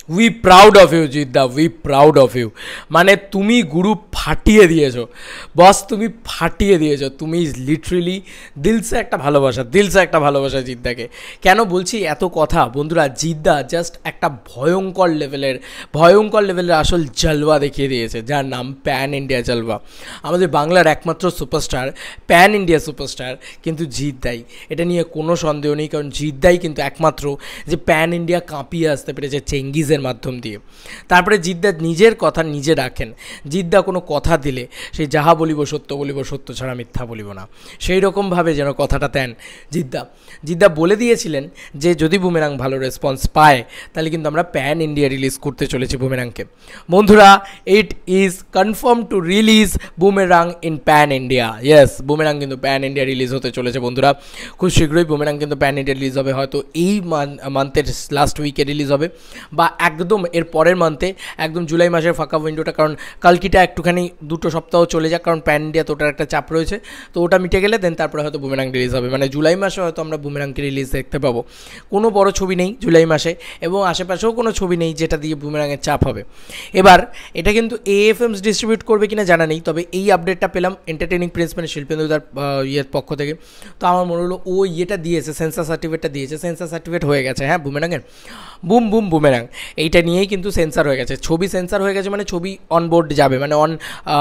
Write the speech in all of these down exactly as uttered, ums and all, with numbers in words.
We proud of you Jidda, we proud of you. মানে তুমি গুরু ফাটিয়ে দিয়েছো বস, তুমি ফাটিয়ে দিয়েছো। তুমি লিটারেলি দিলসে একটা ভালোবাসা, দিলসে একটা ভালোবাসা জিদ্দাকে। কেন বলছি এত কথা বন্ধুরা, জিদ্দা জাস্ট একটা ভয়ঙ্কর লেভেলের ভয়ঙ্কর লেভেলের আসল জলওয়া দেখিয়ে দিয়েছে, যার নাম প্যান ইন্ডিয়া জলওয়া। আমাদের বাংলার একমাত্র সুপারস্টার, প্যান ইন্ডিয়া সুপারস্টার কিন্তু জিদ্দাই, এটা নিয়ে কোনো সন্দেহ নেই। কারণ জিদ্দাই কিন্তু একমাত্র যে প্যান ইন্ডিয়া কাঁপিয়ে আসতে পেরেছে চেঙ্গিজের মাধ্যম দিয়ে। তারপরে জিদ্দা নিজের কথা নিজে রাখেন। জিদ্দা কোনো কথা দিলে সেই যাহা বলিব সত্য বলিব, সত্য ছাড়া মিথ্যা বলিব না, সেই রকমভাবে যেন কথাটা দেন জিদ্দা। জিদ্দা বলে দিয়েছিলেন যে যদি বুমেরাং ভালো রেসপন্স পায় তাহলে কিন্তু আমরা প্যান ইন্ডিয়া রিলিজ করতে চলেছি বুমেরাংকে। বন্ধুরা, it is confirm to release Boomerang in pan India. Yes, Boomerang কিন্তু প্যান ইন্ডিয়া রিলিজ হতে চলেছে বন্ধুরা। খুব শীঘ্রই বুমেরাং কিন্তু প্যান ইন্ডিয়া রিলিজ হবে, হয়তো এই মান্থের লাস্ট উইকে রিলিজ হবে বা একদম এর পরের মান্থে, একদম জুলাই মাসের ফাঁকা উইন্ডোটা। কারণ কালকিটা একটুখানি দুটো সপ্তাহ চলে যাক, কারণ প্যান ইন্ডিয়া তো ওটার একটা চাপ রয়েছে, তো ওটা মিটে গেলে দেন তারপরে হয়তো বুমেরাং রিলিজ হবে। মানে জুলাই মাসে হয়তো আমরা বুমেরাংকে রিলিজ দেখতে পাবো। কোনো বড় ছবি নেই জুলাই মাসে, এবং আশেপাশেও কোনো ছবি নেই যেটা দিয়ে বুমেরাংয়ের চাপ হবে। এবার এটা কিন্তু এএফএমস ডিস্ট্রিবিউট করবে কিনা জানা নেই, তবে এই আপডেটটা পেলাম এন্টারটেনিং প্রিন্স মানে শিল্পেন্দুদার ইয়ের পক্ষ থেকে। তো আমার মনে হলো ও ইয়েটা দিয়েছে, সেন্সার সার্টিফিকেটটা দিয়েছে, সেন্সার সার্টিফিকেট হয়ে গেছে হ্যাঁ বুমেরাংয়ের। বুম বুম বুমেরাং এইটা নিয়েই কিন্তু সেন্সার হয়ে গেছে, ছবি সেন্সার হয়ে গেছে, মানে ছবি অনবোর্ড যাবে, মানে অন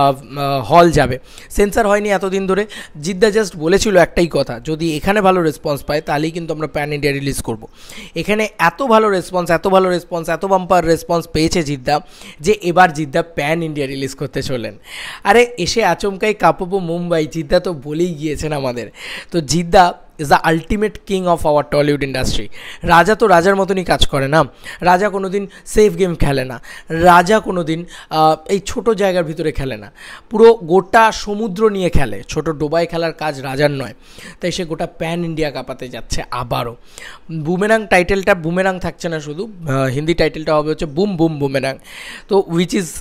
হল যাবে। সেন্সার হয়নি এতদিন ধরে। জিদ্দা জাস্ট বলেছিল একটাই কথা, যদি এখানে ভালো রেসপন্স পায় তাহলেই কিন্তু আমরা প্যান ইন্ডিয়া রিলিজ করব। এখানে এত ভালো রেসপন্স, এত ভালো রেসপন্স, এত বাম্পার রেসপন্স পেয়েছে জিদ্দা যে এবার জিদ্দা প্যান ইন্ডিয়া রিলিজ করতে চলেন। আরে এসে আচমকাই কাঁপাবো মুম্বাই, জিদ্দা তো বলেই গিয়েছেন আমাদের। তো Jidda is the ultimate king of our Tollywood industry. রাজা তো রাজার মতনই কাজ করে না, রাজা কোনো দিন সেফ গেম খেলে না, রাজা কোনো দিন এই ছোটো জায়গার ভিতরে খেলে না, পুরো গোটা সমুদ্র নিয়ে খেলে। ছোটো ডোবায় খেলার কাজ রাজার নয়, তাই সে গোটা প্যান ইন্ডিয়া কাঁপাতে যাচ্ছে আবারও। বুমেরাং টাইটেলটা বুমেরাং থাকছে না শুধু, হিন্দি টাইটেলটা হবে হচ্ছে বুম বুম বুমেরাং। তো which is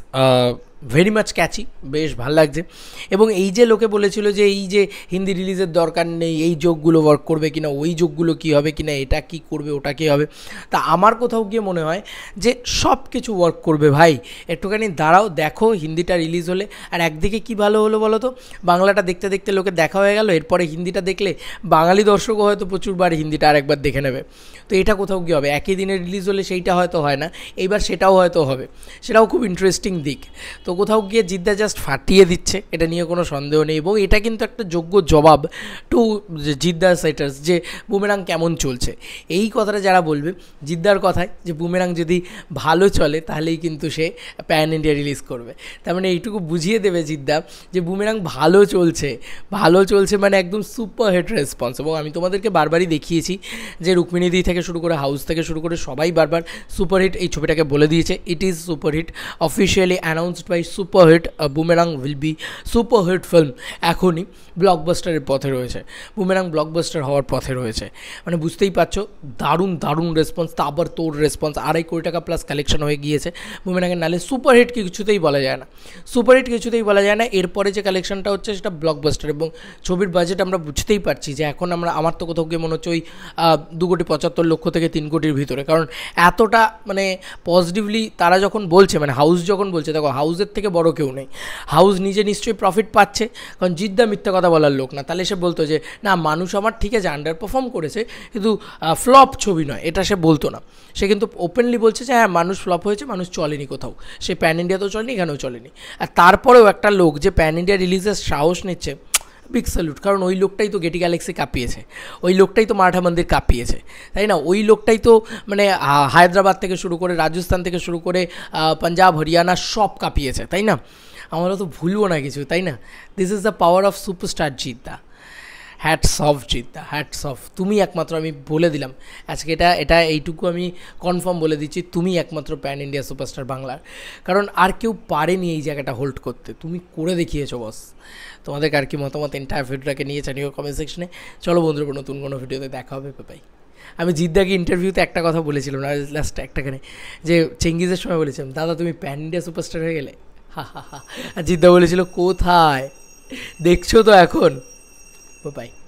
very much catchy, বেশ ভালো লাগছে। এবং এই যে লোকে বলেছিল যে এই যে হিন্দি রিলিজের দরকার নেই, এই যোগগুলো ওয়ার্ক করবে কিনা, ওই যোগগুলো কী হবে কিনা, এটা কি করবে ওটা কী হবে, তা আমার কোথাও গিয়ে মনে হয় যে সব কিছু ওয়ার্ক করবে ভাই। একটুখানি দাঁড়াও, দেখো হিন্দিটা রিলিজ হলে। আর একদিকে কি ভালো হলো বলো তো, বাংলাটা দেখতে দেখতে লোকে দেখা হয়ে গেল, এরপরে হিন্দিটা দেখলে বাঙালি দর্শকও হয়তো প্রচুরবার হিন্দিটা আরেকবার দেখে নেবে। তো এটা কোথাও কী হবে, একই দিনে রিলিজ হলে সেইটা হয়তো হয় না, এইবার সেটাও হয়তো হবে, সেটাও খুব ইন্টারেস্টিং দিক। তো কোথাও গিয়ে জিদ্দা জাস্ট ফাটিয়ে দিচ্ছে, এটা নিয়ে কোনো সন্দেহ নেই। এবং এটা কিন্তু একটা যোগ্য জবাব টু জিদ্দা সেটার্স যে বুমেরাং কেমন চলছে। এই কথাটা যারা বলবে জিদ্দার কথায় যে বুমেরাং যদি ভালো চলে তাহলেই কিন্তু সে প্যান ইন্ডিয়া রিলিজ করবে, তার মানে এইটুকু বুঝিয়ে দেবে জিদ্দা যে বুমেরাং ভালো চলছে, ভালো চলছে মানে একদম সুপার হিট রেসপন্স। এবং আমি তোমাদেরকে বারবারই দেখিয়েছি যে রুক্মিণীদি থেকে শুরু করে হাউস থেকে শুরু করে সবাই বারবার সুপারহিট এই ছবিটাকে বলে দিয়েছে। It is superhit, officially announced by superhit. Boomerang will be superhit film. এখনই ব্লকবাস্টারের পথে রয়েছে, বুমেরাং ব্লকবাস্টার হওয়ার পথে রয়েছে। মানে বুঝতেই পারছো, দারুণ দারুণ রেসপন্স, তারপর তোর রেসপন্স, আড়াই কোটি টাকা প্লাস কালেকশন হয়ে গিয়েছে বুমেরাংয়ের। নালে সুপারহিট কিছুতেই বলা যায় না, সুপারহিট কিছুতেই বলা যায় না। এরপরে যে কালেকশনটা হচ্ছে সেটা ব্লকবাস্টার। এবং ছবির বাজেট আমরা বুঝতেই পারছি যে এখন আমরা, আমার তো কোথাও গিয়ে মনে হচ্ছে ওই দু কোটি পঁচাত্তর লক্ষ থেকে তিন কোটির ভিতরে। কারণ এতটা মানে পজিটিভলি তারা যখন বলছে, মানে হাউস যখন বলছে, দেখো হাউসের থেকে বড় কেউ নেই, হাউস নিজে নিশ্চয়ই প্রফিট পাচ্ছে। কারণ জিদ্দা মিথ্যা কথা বলার লোক না, তাহলে সে বলতো যে না মানুষ আমার ঠিক আছে আন্ডার পারফর্ম করেছে কিন্তু ফ্লপ ছবি নয়, এটা সে বলতো না। সে কিন্তু ওপেনলি বলছে যে হ্যাঁ মানুষ ফ্লপ হয়েছে, মানুষ চলেনি কোথাও, সে প্যান ইন্ডিয়াতেও চলেনি, এখানেও চলেনি। আর তারপরেও একটা লোক যে প্যান ইন্ডিয়া রিলিজের সাহস নিচ্ছে, বিগ স্যালুট। কারণ ওই লোকটাই তো গেটি গ্যালাক্সি কাঁপিয়েছে, ওই লোকটাই তো মারাঠা মন্দির কাঁপিয়েছে, তাই না? ওই লোকটাই তো মানে হায়দ্রাবাদ থেকে শুরু করে রাজস্থান থেকে শুরু করে পাঞ্জাব হরিয়ানা সব কাঁপিয়েছে, তাই না? আমরা তো ভুলবো না কিছু, তাই না? This is the power of superstar Jidda. Hats off Jidda, hats off. তুমি একমাত্র, আমি বলে দিলাম আজকে এটা এটা এইটুকু আমি কনফার্ম বলে দিচ্ছি, তুমি একমাত্র প্যান ইন্ডিয়া সুপারস্টার বাংলার। কারণ আর কেউ পারেনি এই জায়গাটা হোল্ড করতে, তুমি করে দেখিয়েছো বস। তোমাদের আর কি মতামত এন্টায়ার ভিডিওটাকে নিয়ে জানিও কমেন্ট সেকশনে। চলো বন্ধুরা, নতুন কোনো ভিডিওতে দেখা হবে, বাই। আমি জিদ্দাকে ইন্টারভিউতে একটা কথা বলেছিলাম না লাস্ট একটাখানে, যে চেঙ্গিজের সময় বলেছিলাম দাদা তুমি প্যান ইন্ডিয়া সুপারস্টার হয়ে গেলে, হা হা হা। আর জিদ্দা বলেছিল কোথায়, দেখছো তো এখন, বাই।